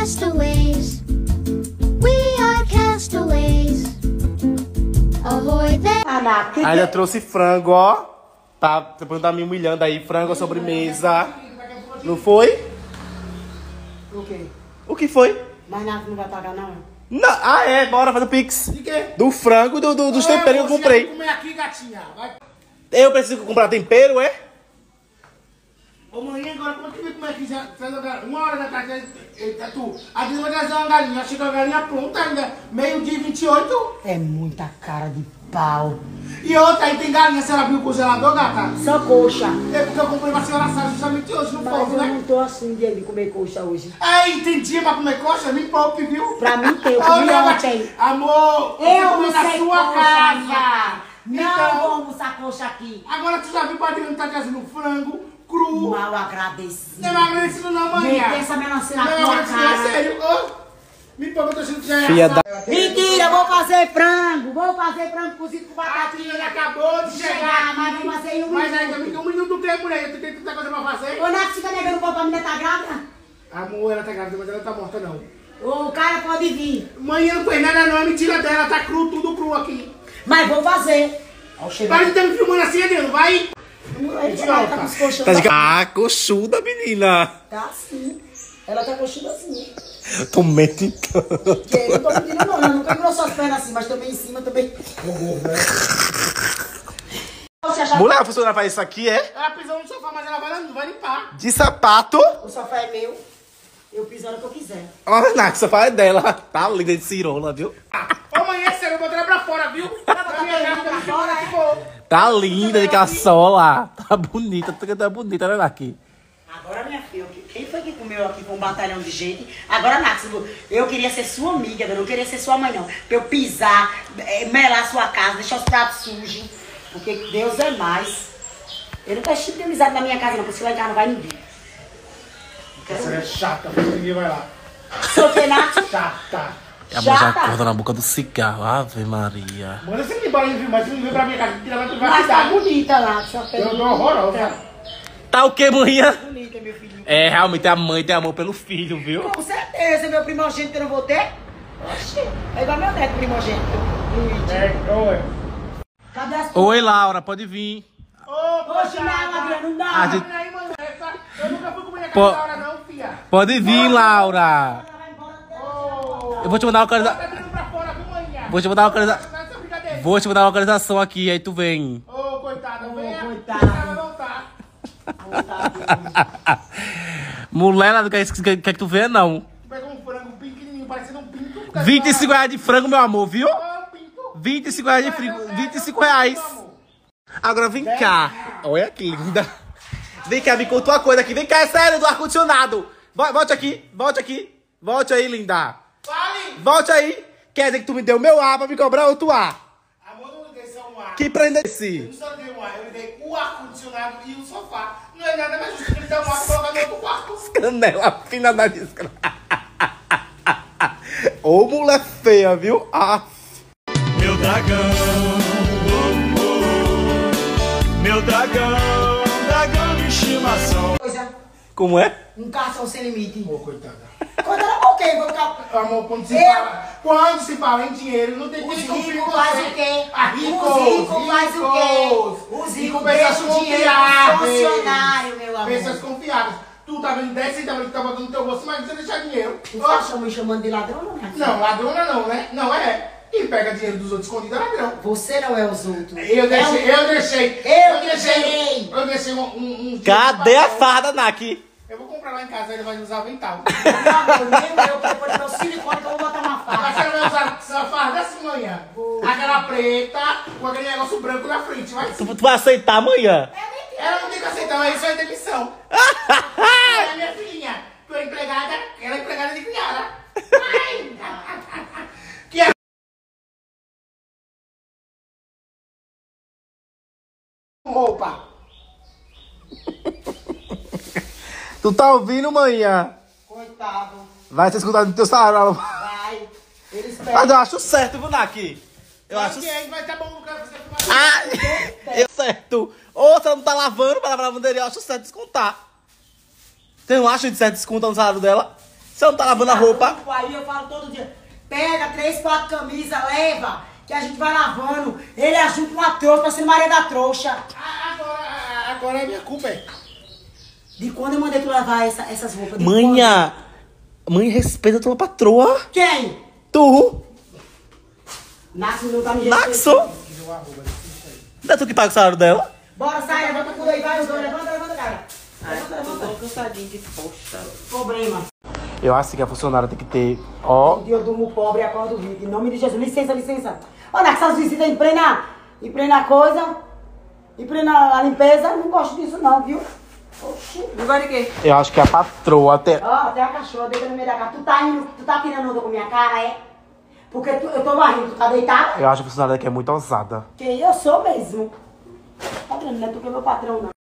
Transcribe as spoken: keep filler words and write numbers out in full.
castaways. We are castaways. Ahoy there. Ainda trouxe frango, ó. Tá, depois tá me humilhando aí. Frango à sobremesa. Não foi? O quê? O que foi? Mas nada não vai pagar, não? Não. Ah, é. Bora fazer o pix. De quê? Do frango, do, do, dos Ô, temperos que eu comprei. Vai comer aqui, gatinha. Vai. Eu preciso comprar tempero, é? Ô, mãe, agora como é que vem comer aqui? Já, uma hora da tarde, eita, tu. A Dina vai trazer uma galinha. Chega a galinha pronta ainda. Meio-dia e vinte e oito. É muita cara de pau. E outra, aí tem galinha. Você abriu o congelador, gata? Só coxa. É porque eu comprei pra senhora assar justamente hoje no Mas fogo, eu né? não tô assim de comer coxa hoje. Aí, tem dia pra comer coxa? Me poupe, viu? Pra mim tem, eu Ô, comi meu ontem. amor, Eu comi não na sei sua coxa, casa. minha. Não Então, vou almoçar coxa aqui. agora tu já viu o Adriano tá trazendo frango cru. Mal agradecido. Não é agradecido não, mãe. Nem pensa melancia na Não é tua agradecido, é cara. sério. Ô, me poupa, eu tô achando que já é Filha assado. Mentira, vou fazer frango. Vou fazer frango cozido com A batatinha. filha acabou de chegar Chegar, aqui. mas vamos fazer em um Mas minuto. ainda fica um minuto do tempo, mulher. Tu tem tanta coisa pra fazer. Ô, Nath, fica negando pra menina tá grávida? Amor, ela tá grávida, mas ela não tá morta, não. O cara pode vir. Mãe, não foi nada não, é mentira dela. Tá cru, tudo cru aqui. Mas vou fazer. Ó, chegou. Para de estar me filmando assim, Adriano, vai. Ela tá com os colchões. Tá de... Ah, coxuda, menina. Tá sim. Ela tá coxinha assim. Tô mentindo. Eu não tô mentindo não, eu nunca engrossou as pernas assim, mas também em cima também. Você achar Mulher, a funcionária faz isso aqui, é? Ela pisou no sofá, mas ela vai, não vai limpar. De sapato. que o sofá é meu, eu piso a hora que eu quiser. Olha, Nath, o sofá é dela. Tá linda de cirola, viu? Ô, mãe, é sério, eu botei ela pra fora, viu? Na minha casa, pra tá fora, é? ficou. Tá linda de caçola. Tá bonita, tá bonita, né, Nath? Agora, minha filha, quem foi que comeu aqui com um batalhão de gente? Agora, Nath, eu queria ser sua amiga, eu não queria ser sua mãe, não. Pra eu pisar, eh, melar a sua casa, deixar os pratos sujos. Porque Deus é mais. Eu não quero tipo de amizade na minha casa, não, porque lá em casa não vai ninguém. Essa é chata, porque ninguém vai lá. Sou que, Nath? Chata. A mãe já Chata. acorda na boca do cigarro. Ave Maria. Manda você me embora, viu? Mas se não vem pra minha casa, tira na Mas tá privacidade. bonita, Nath. Sua Eu tô horrorosa. Tá o que, manhã? Bonita, meu filho. É, realmente a mãe tem amor pelo filho, viu? Com certeza, meu primogênito que eu não vou ter. Oxi, é igual meu neto primogênito. Luigi. É, oi. Cadê as Oi, Laura, pode vir. Ô, Oxe, não, Adriano, não dá. A gente- aí, mano, essa... Eu nunca fui comer na Pô. casa da hora, não, filha. Pode vir, Laura. Ô, Eu vou te mandar uma tá localização. vindo pra fora, viu, manhã? Vou te mandar uma localização. Tá essa brincadeira. Vou te mandar uma localização aqui, aí tu vem. Ô, coitada, venha. coitada. Ela não tá. Mulher, ela não quer, quer, quer que tu venha, não. Pegou um frango pequenininho, parecendo um pinto. vinte e cinco reais de frango, meu amor, viu? Ô, pinto. vinte e cinco reais de frango. vinte e cinco reais. Agora vem cá. Olha que linda. Vem cá, me conta uma coisa aqui. Vem cá, é sério, do ar-condicionado. Vo- Volte aqui, volte aqui. Volte aí, linda. Fale. Volte aí. Quer dizer que tu me deu meu ar pra me cobrar outro ar. Amor, não lhe dei só um ar. Que prenda Eu esse? não só dei um ar, eu lhe dei o ar-condicionado e o sofá. Não é nada mais justo que ele dar um ar pra colocar no outro quarto. Canela fina na disca. Ô, mulher feia, viu? Ah. Meu dragão, oh, oh, meu dragão, dragão de estimação. Coisa, Como é? um cação sem limite. Ô, coitada. Coitada por quê? Vou ficar... Amor, quando se Eu- fala, quando se fala em dinheiro, não tem Os quem confia em ricos você. fazem o quê? Ah, ricos, Os ricos fazem o quê? Os E ricos com pessoas deixam o dinheiro confiáveis. pro funcionário, meu amor. Pessoas confiáveis. Tu tá vendo dez centavos que tá botando no teu bolso, mas você deixar dinheiro. Tu tá chamando- me chamando de ladrão, não, né? Não, ladrona não, né? Não é. Quem pega dinheiro dos outros escondido é ladrão. Você não é os outros. Eu deixei, eu deixei. Eu deixei. deixei. Eu deixei um, um, um Cadê a papel. farda, Naki? Eu vou comprar lá em casa, ele vai usar avental. Meu amor, nem eu, depois do meu silicone que eu vou botar uma Mas faca. você vai usar essa farda assim amanhã. Aquela preta, com aquele negócio branco na frente, vai sim. Tu, tu vai aceitar amanhã? Ela não tem que aceitar, mas isso é demissão. Ela é minha filhinha. Tu é empregada, ela é empregada de criada. Ai. Que é roupa. Tu tá ouvindo, manhã? Coitado. Vai ser escutado no teu salário. Vai. Eles Mas pegam. eu acho certo, viu, Naki? Eu acho que aí vai estar bom no cara fazer filmagem. Ah, eu certo. Ou se ela não tá lavando para lavar a lavanderia, eu acho certo descontar. Você não acha de certo descontar no salário dela? Você não tá lavando a roupa? Aí eu falo todo dia, pega três, quatro camisas, leva, que a gente vai lavando. Ele ajuda uma trouxa, pra ser Maria da trouxa. Agora, agora é minha culpa, é. De quando eu mandei tu lavar essa, essas roupas? De Manha, mãe, respeita a tua patroa. quando? Quem? Tu. Naxo não tá me Naxo. Não é tu que paga o salário dela? Bora, sai, levanta tudo aí, vai os dois, levanta, levanta, cara. Levanta, levanta. Tô cansadinho de posta. Problema. Eu acho que a funcionária tem que ter, ó... Um dia eu durmo pobre e acordo rico. Em nome de Jesus. Licença, licença. Ô, Naxo, essas visitas em plena, em plena coisa, em plena a limpeza, eu não gosto disso não, viu? Oxi. Agora de quê? Eu acho que a patroa até... Ó, até a cachorra deita no meio da cara. Tu tá indo, tu tá tirando onda com minha cara, é? Porque tu, eu tô varrendo, tu tá deitada? Eu acho que a funcionária daqui é muito ousada. Que eu sou mesmo. Tá vendo, não é tu que é meu patrão, não.